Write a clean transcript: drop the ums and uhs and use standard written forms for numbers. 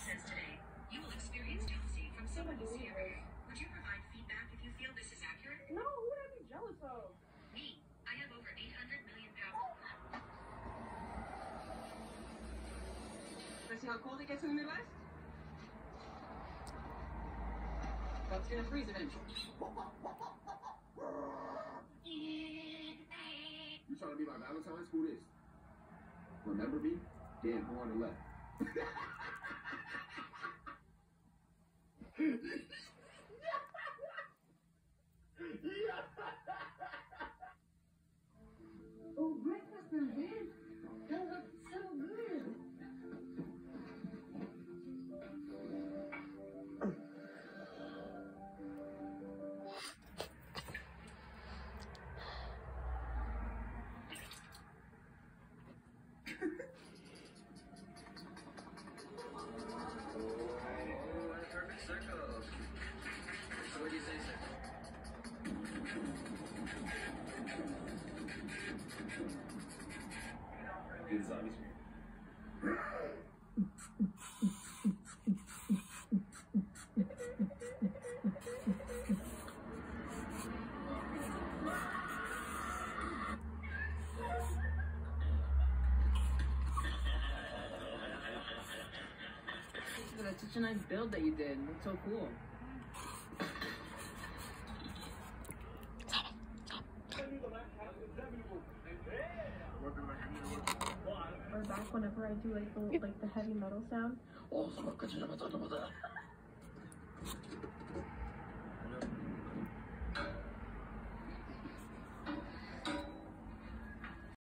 says today, you will experience jealousy from someone you see every day. Would you provide feedback if you feel this is accurate? No, who would I be jealous of? Me. I have over 800 million pounds. See how cold it gets in the Midwest? But it's gonna freeze eventually. You trying to be my Valentine's? Who this? Remember me? Damn, who on the left? Oh, breakfast and this. That looks so good. Perfect circle. So what do you say, sir? It's obvious. That's such a nice build that you did. It's so cool. Or back whenever I do like the heavy metal sound.